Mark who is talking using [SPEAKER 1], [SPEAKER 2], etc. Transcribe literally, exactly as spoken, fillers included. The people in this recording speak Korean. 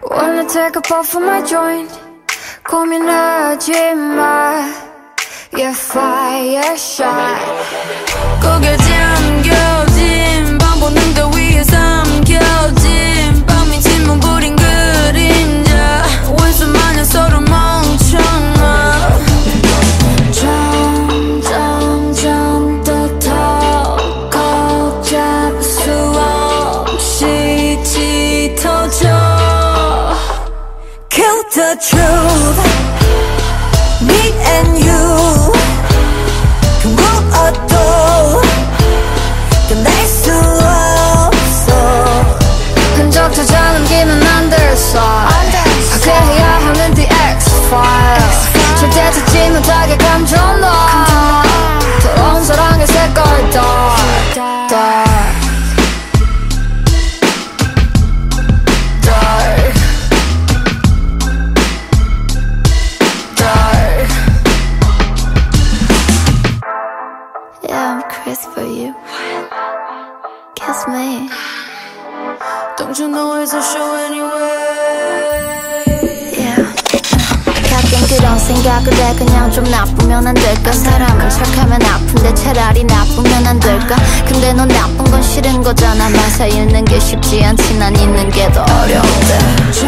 [SPEAKER 1] Wanna take a puff from my joint. 고민하지 마. Yeah, fire shot. 고개 잠겨진 밤 보는 거 위에 삼켜진 밤이 침묵 부린 그림자 왼손 마냥 서로 멍청아 점점 좀 더 더 잡을 수 없이 짙어져 Kill the truth Me and you 그 무엇도 끝낼 수 없어 흔적조차 남기면 안 될 사 파괴해야 하는 the X-FILE 절대 찾지 못하게 감정 너 더러운 사랑의 색깔 dark dark for you. Kiss me. Don't you know it's a show anyway? Yeah. 가끔 그런 생각을 해 그냥 좀 나쁘면 안 될까? 사람은 착하면 아픈데 차라리 나쁘면 안 될까? 근데 넌 나쁜 건 싫은 거잖아. 맞아 읽는 게 쉽지 않지 난 있는 게 더 어려운데